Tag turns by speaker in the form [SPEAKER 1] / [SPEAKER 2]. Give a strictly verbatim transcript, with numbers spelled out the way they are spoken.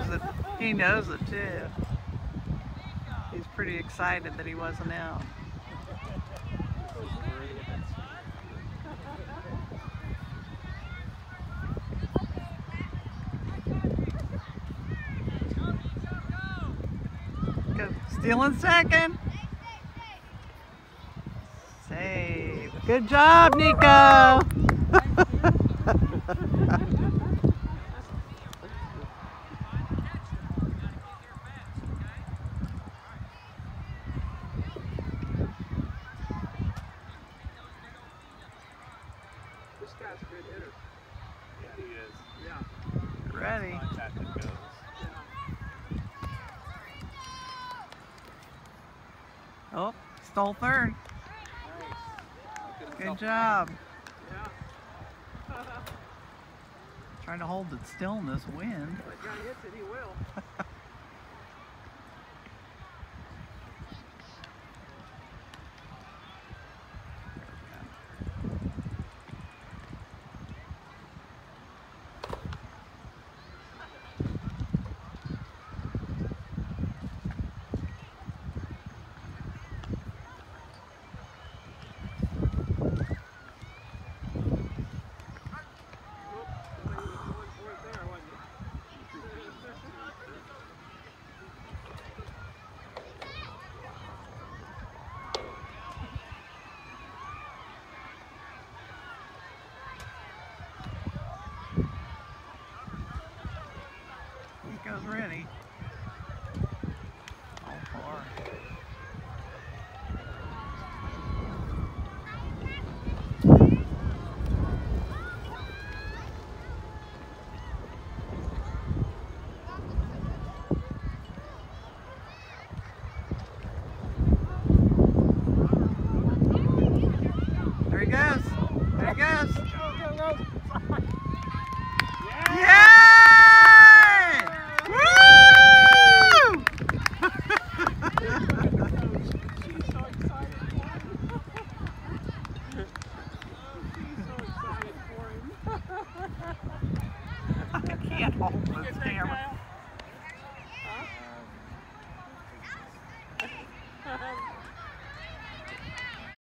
[SPEAKER 1] knows it. He knows it too. He's pretty excited that he wasn't out. Stealing second. Save. Good job, Nico.
[SPEAKER 2] This guy's a good hitter.
[SPEAKER 3] Yeah, he is.
[SPEAKER 2] Yeah.
[SPEAKER 1] Ready. Oh, stole third.
[SPEAKER 2] Nice.
[SPEAKER 1] Good job.
[SPEAKER 2] Yeah.
[SPEAKER 1] Trying to hold it still in this wind.
[SPEAKER 2] If that guy hits it, he will.
[SPEAKER 1] Nico's ready. All four. There he goes. There he goes.
[SPEAKER 2] Go, go, go.
[SPEAKER 1] Yay! Woo!
[SPEAKER 2] She's so excited for him. She's so excited for him.
[SPEAKER 1] I can't hold this camera.